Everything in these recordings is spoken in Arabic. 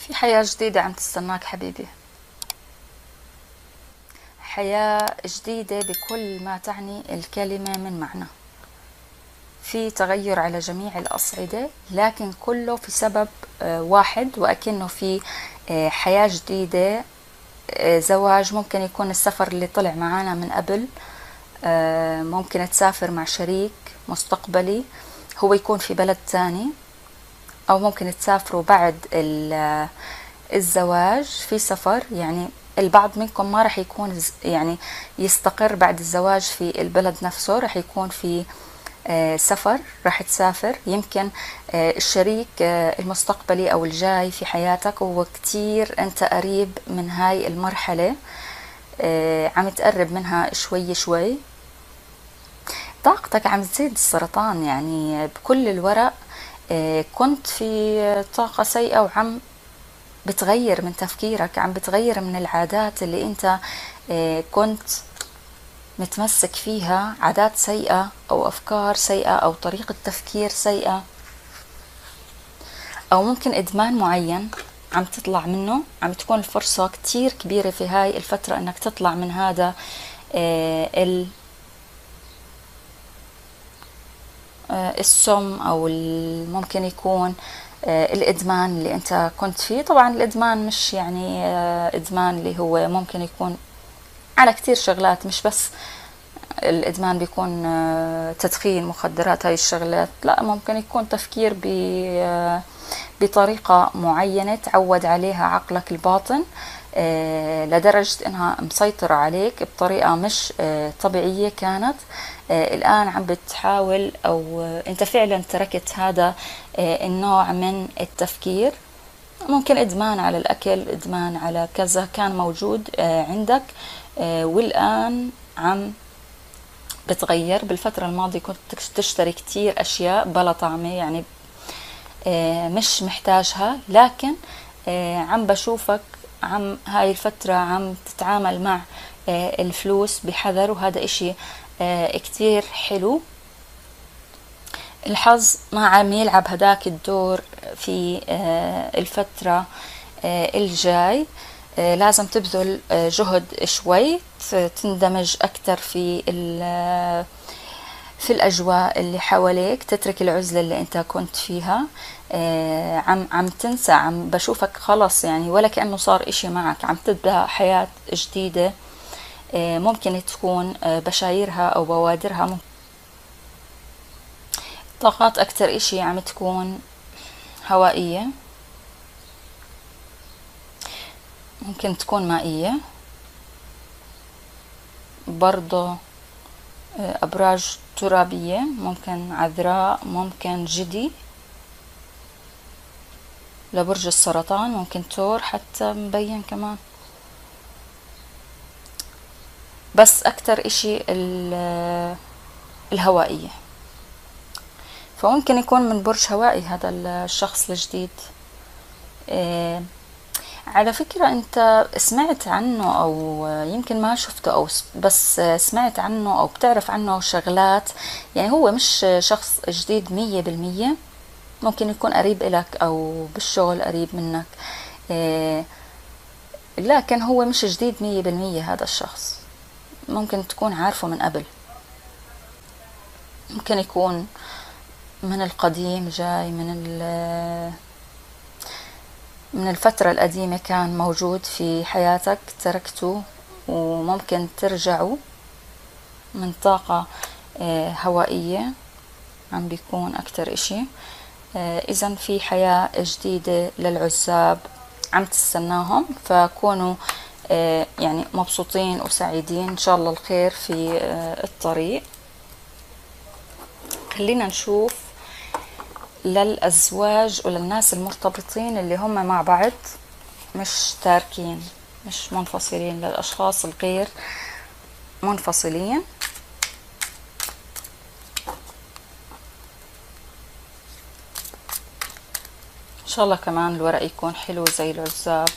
في حياة جديدة عم تستناك حبيبي، حياة جديدة بكل ما تعني الكلمة من معنى. في تغير على جميع الأصعدة، لكن كله في سبب واحد، وأكنه في حياة جديدة. زواج، ممكن يكون السفر اللي طلع معانا من قبل، ممكن تسافر مع شريك مستقبلي هو يكون في بلد تاني، أو ممكن تسافروا بعد الزواج في سفر. يعني البعض منكم ما رح يكون يعني يستقر بعد الزواج في البلد نفسه، رح يكون في سفر، رح تسافر. يمكن الشريك المستقبلي أو الجاي في حياتك هو كتير أنت قريب من هاي المرحلة، عم تقرب منها شوي شوي. طاقتك عم تزيد السرطان، يعني بكل الورق كنت في طاقة سيئة، وعم بتغير من تفكيرك، عم بتغير من العادات اللي انت كنت متمسك فيها، عادات سيئة او افكار سيئة او طريقة تفكير سيئة، او ممكن ادمان معين عم تطلع منه. عم تكون الفرصة كتير كبيرة في هاي الفترة انك تطلع من هذا السم، او ممكن يكون الادمان اللي انت كنت فيه. طبعا الادمان مش يعني ادمان اللي هو ممكن يكون على كتير شغلات، مش بس الادمان بيكون تدخين مخدرات هاي الشغلات، لا، ممكن يكون تفكير بطريقة معينة تعود عليها عقلك الباطن لدرجة انها مسيطرة عليك بطريقة مش طبيعية كانت. الآن عم بتحاول، أو أنت فعلا تركت هذا النوع من التفكير. ممكن إدمان على الأكل، إدمان على كذا كان موجود عندك، والآن عم بتغير. بالفترة الماضية كنت تشتري كتير أشياء بلا طعمة، يعني مش محتاجها، لكن عم بشوفك عم هاي الفترة عم تتعامل مع الفلوس بحذر، وهذا اشي كتير حلو. الحظ ما عم يلعب هداك الدور في الفترة الجاي. لازم تبذل جهد شوي، تندمج أكتر في الأجواء اللي حواليك، تترك العزلة اللي أنت كنت فيها. عم تنسى، عم بشوفك خلص يعني ولا كأنه صار إشي معك، عم تبدأ حياة جديدة. ممكن تكون بشايرها أو بوادرها طاقات أكتر إشي عم تكون هوائية، ممكن تكون مائية برضو، أبراج ترابية، ممكن عذراء، ممكن جدي لبرج السرطان، ممكن تور حتى مبين كمان، بس أكتر إشي الهوائية. فممكن يكون من برج هوائي هذا الشخص الجديد. على فكرة أنت سمعت عنه، أو يمكن ما شفته، أو بس سمعت عنه أو بتعرف عنه شغلات. يعني هو مش شخص جديد 100%، ممكن يكون قريب إلك أو بالشغل قريب منك، لكن هو مش جديد 100%. هذا الشخص ممكن تكون عارفه من قبل، ممكن يكون من القديم، جاي من الفترة القديمة، كان موجود في حياتك تركته، وممكن ترجعوا من طاقة هوائية. عم بيكون أكتر إشي. إذن في حياة جديدة للعزاب عم تستناهم، فكونوا يعني مبسوطين وسعيدين، إن شاء الله الخير في الطريق. خلينا نشوف للأزواج وللناس المرتبطين اللي هم مع بعض، مش تاركين، مش منفصلين، للأشخاص الغير منفصلين. إن شاء الله كمان الورق يكون حلو زي العزاب.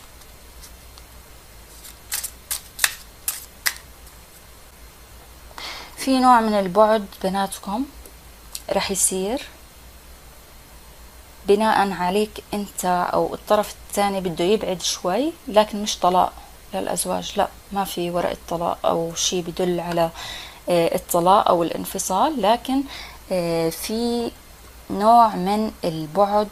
في نوع من البعد بيناتكم رح يصير، بناء عليك انت او الطرف الثاني بده يبعد شوي، لكن مش طلاق للأزواج، لا، ما في ورقة طلاق او شيء بدل على الطلاق او الانفصال، لكن في نوع من البعد،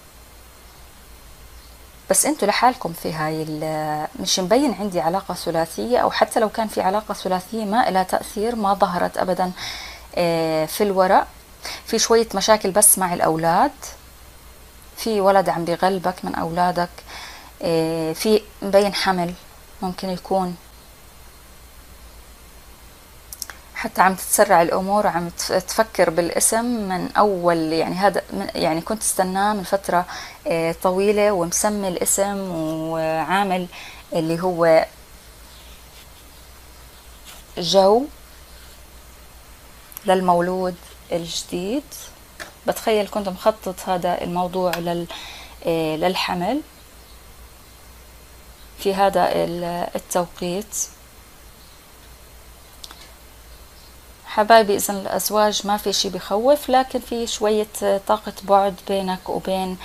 بس انتوا لحالكم في هاي مش مبين عندي علاقة ثلاثية، او حتى لو كان في علاقة ثلاثية ما لها تأثير، ما ظهرت ابدا في الورق. في شوية مشاكل بس مع الاولاد، في ولد عم بيغلبك من اولادك، في مبين حمل ممكن يكون، حتى عم تتسرع الامور وعم تفكر بالاسم من اول، يعني هذا يعني كنت استناه من فترة طويلة، ومسمي الاسم وعامل اللي هو جو للمولود الجديد. بتخيل كنت مخطط هذا الموضوع للحمل في هذا التوقيت. حبايبي، إذن الأزواج ما في شي بخوف، لكن في شوية طاقة بعد بينك وبين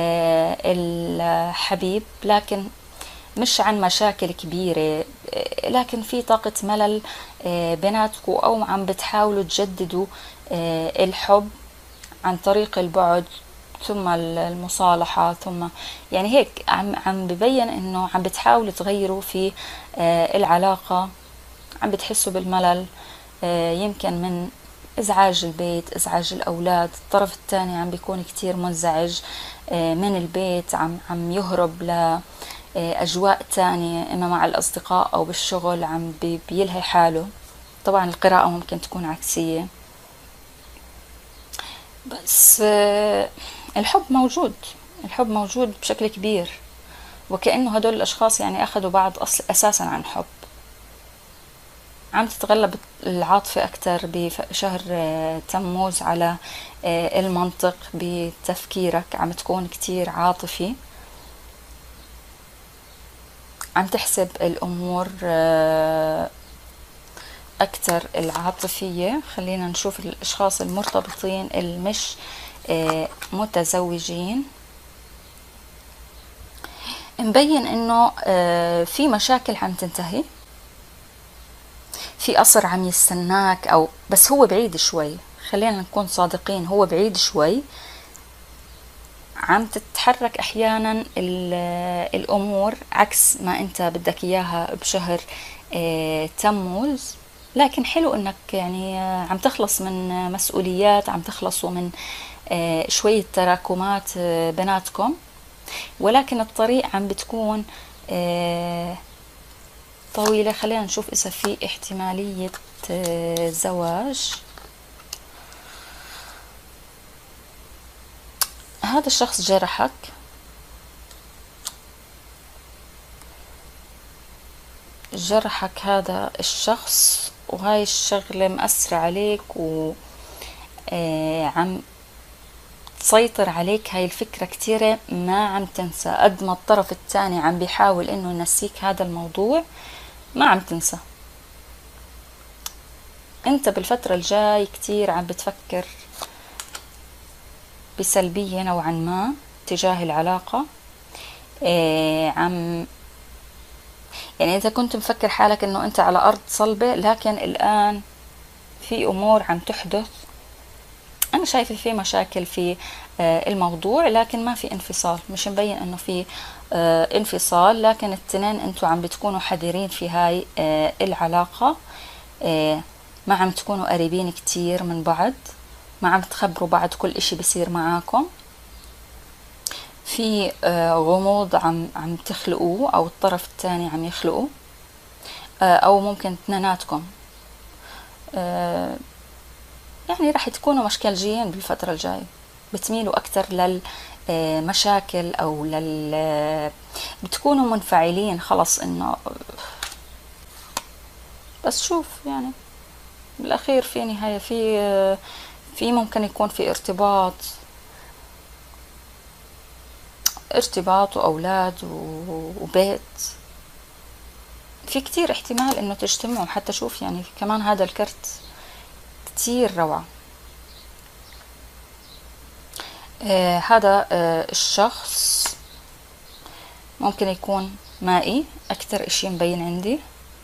الحبيب، لكن مش عن مشاكل كبيرة، لكن في طاقة ملل بيناتكم، أو عم بتحاولوا تجددوا الحب عن طريق البعد ثم المصالحة، ثم يعني هيك عم ببين إنه عم بتحاولوا تغيروا في العلاقة، عم بتحسوا بالملل، يمكن من إزعاج البيت، إزعاج الأولاد، الطرف الثاني عم بيكون كتير منزعج من البيت، عم يهرب لأجواء تانية، إما مع الأصدقاء أو بالشغل، عم بيلهي حاله. طبعا القراءة ممكن تكون عكسية، بس الحب موجود، الحب موجود بشكل كبير، وكأنه هدول الأشخاص يعني أخذوا بعض أساسا عن حب. عم تتغلب العاطفة أكتر بشهر تموز على المنطق بتفكيرك، عم تكون كتير عاطفي، عم تحسب الأمور أكتر العاطفية. خلينا نشوف الأشخاص المرتبطين المش متزوجين. مبين إنه في مشاكل عم تنتهي، في قصر عم يستناك، أو بس هو بعيد شوي، خلينا نكون صادقين، هو بعيد شوي، عم تتحرك أحيانا الأمور عكس ما أنت بدك إياها بشهر تموز. لكن حلو أنك يعني عم تخلص من مسؤوليات، عم تخلصوا من شوية تراكمات بيناتكم، ولكن الطريق عم بتكون طويلة. خلينا نشوف إذا في احتمالية زواج. هذا الشخص جرحك، جرحك هذا الشخص، وهاي الشغلة مأثرة عليك وعم تسيطر عليك هاي الفكرة كتيرة، ما عم تنسى. قد ما الطرف الثاني عم بيحاول انه ينسيك هذا الموضوع، ما عم تنسى. انت بالفترة الجاي كتير عم بتفكر بسلبية نوعا ما تجاه العلاقة. عم يعني إذا كنت مفكر حالك إنه أنت على أرض صلبة، لكن الآن في أمور عم تحدث. أنا شايفة في مشاكل في الموضوع، لكن ما في انفصال، مش مبين إنه في انفصال، لكن التنين أنتوا عم بتكونوا حذرين في هاي العلاقة. ما عم تكونوا قريبين كتير من بعض، ما عم تخبروا بعض كل إشي بصير معاكم. في غموض عم تخلقوه، او الطرف الثاني عم يخلقه، او ممكن اثنيناتكم يعني راح تكونوا مشكلجيين بالفترة الجاية، بتميلوا اكتر للمشاكل، او بتكونوا منفعلين خلص انه. بس شوف يعني بالاخير في نهاية، في ممكن يكون في ارتباط وأولاد وبيت، في كتير احتمال إنه تجتمعوا. حتى شوف يعني كمان هذا الكرت كتير روعة. هذا الشخص ممكن يكون مائي أكثر إشي مبين عندي.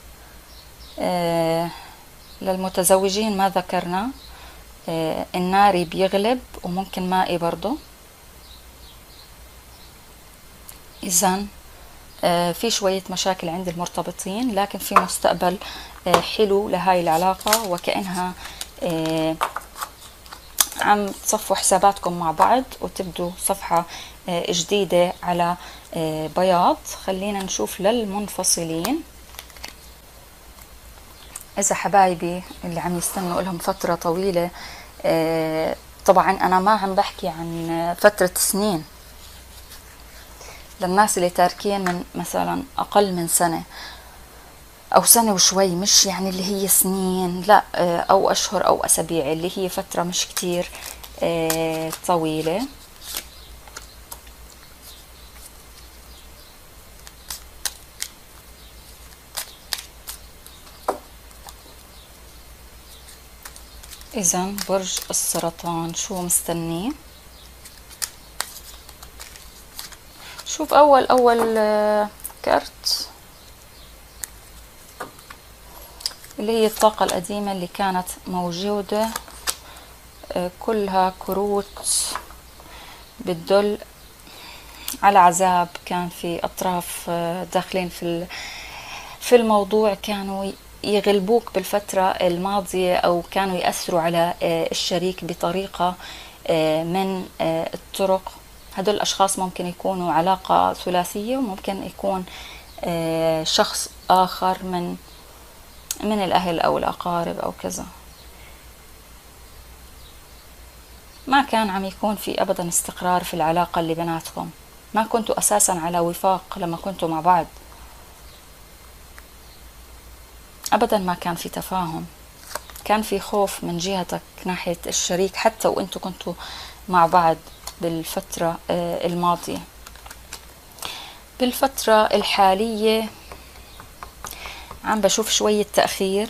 للمتزوجين ما ذكرنا، الناري بيغلب وممكن مائي برضو. إذن في شوية مشاكل عند المرتبطين، لكن في مستقبل حلو لهاي العلاقة، وكأنها عم تصفوا حساباتكم مع بعض وتبدوا صفحة جديدة على بياض. خلينا نشوف للمنفصلين. إذا حبايبي اللي عم يستنوا لهم فترة طويلة، طبعا أنا ما عم بحكي عن فترة سنين، للناس اللي تاركين من مثلا أقل من سنة أو سنة وشوي، مش يعني اللي هي سنين، لا، أو أشهر أو أسابيع، اللي هي فترة مش كتير طويلة. إذن برج السرطان شو مستنيه؟ شوف أول كارت اللي هي الطاقة القديمة اللي كانت موجودة، كلها كروت بتدل على عذاب. كان في أطراف داخلين في الموضوع، كانوا يغلبوك بالفترة الماضية، أو كانوا يأثروا على الشريك بطريقة من الطرق. هدول الأشخاص ممكن يكونوا علاقة ثلاثية، وممكن يكون شخص آخر من الأهل أو الأقارب أو كذا. ما كان عم يكون في أبدا استقرار في العلاقة اللي بيناتكم، ما كنتوا أساسا على وفاق لما كنتوا مع بعض، أبدا ما كان في تفاهم، كان في خوف من جهتك ناحية الشريك حتى وأنتوا كنتوا مع بعض بالفترة الماضية. بالفترة الحالية عم بشوف شوية تأخير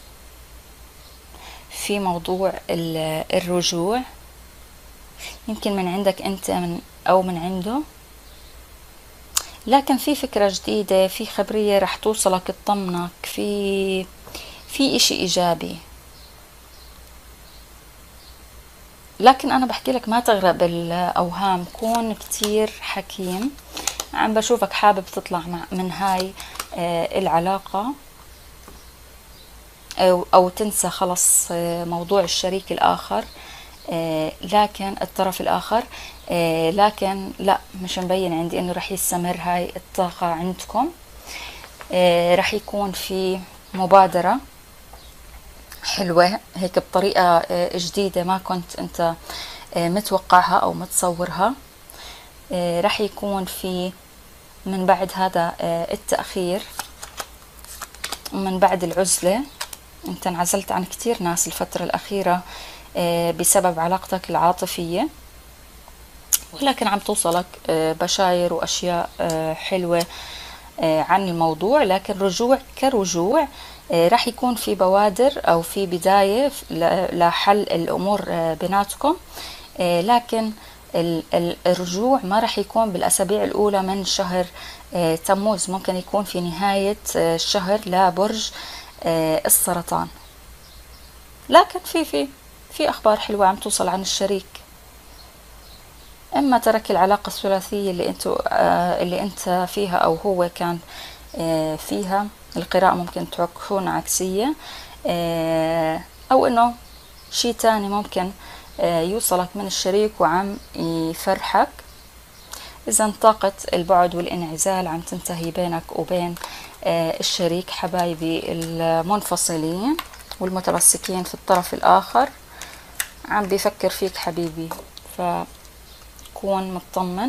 في موضوع الرجوع، يمكن من عندك أنت أو من عنده، لكن في فكرة جديدة، في خبرية رح توصلك تطمنك، في إشي إيجابي. لكن أنا بحكي لك ما تغرق بالأوهام، كون كتير حكيم. عم بشوفك حابب تطلع من هاي العلاقة، أو تنسى خلص موضوع الشريك الآخر، لكن الطرف الآخر، لكن لا، مش مبين عندي إنه رح يستمر هاي الطاقة عندكم. رح يكون في مبادرة حلوة هيك بطريقة جديدة ما كنت أنت متوقعها أو متصورها. رح يكون في من بعد هذا التأخير ومن بعد العزلة، أنت انعزلت عن كتير ناس الفترة الأخيرة بسبب علاقتك العاطفية، ولكن عم توصلك بشاير وأشياء حلوة عن الموضوع. لكن رجوع كرجوع، راح يكون في بوادر أو في بداية لحل الأمور بيناتكم، لكن الرجوع ما راح يكون بالأسابيع الأولى من شهر تموز، ممكن يكون في نهاية الشهر لبرج السرطان. لكن في أخبار حلوة عم توصل عن الشريك، إما ترك العلاقة الثلاثية اللي أنت فيها أو هو كان فيها. القراءة ممكن تكون عكسية، أو إنه شيء تاني ممكن يوصلك من الشريك وعم يفرحك. إذا طاقة البعد والانعزال عم تنتهي بينك وبين الشريك. حبايبي المنفصلين والمتمسكين في الطرف الآخر، عم بيفكر فيك حبيبي، فكون مطمن.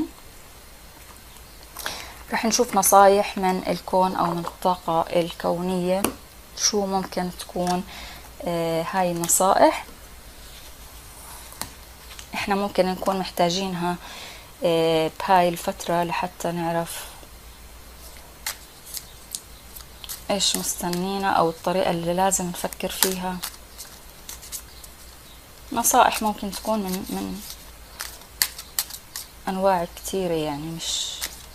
رح نشوف نصايح من الكون أو من الطاقة الكونية، شو ممكن تكون هاي النصائح. احنا ممكن نكون محتاجينها بهاي الفترة لحتى نعرف ايش مستنينا او الطريقة اللي لازم نفكر فيها. نصائح ممكن تكون أنواع كتيرة يعني مش.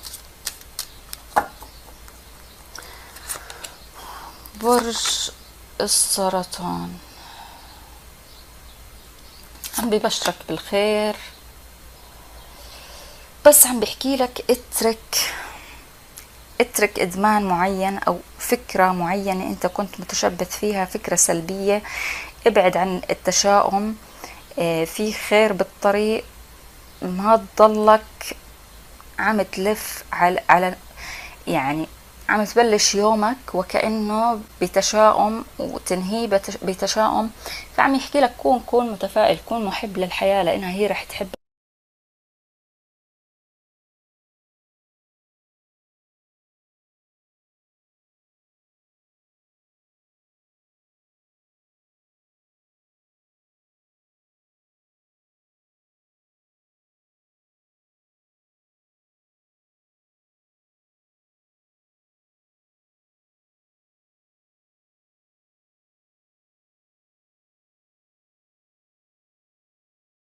برج السرطان عم ببشرك بالخير، بس عم بحكي لك اترك إدمان معين أو فكرة معينة أنت كنت متشبث فيها، فكرة سلبية. ابعد عن التشاؤم، في خير بالطريق. ما تضلك عم تلف على يعني عم تبلش يومك وكأنه بتشاؤم وتنهيه بتشاؤم. فعم يحكي لك كون متفائل، كون محب للحياة، لأنها هي رح تحب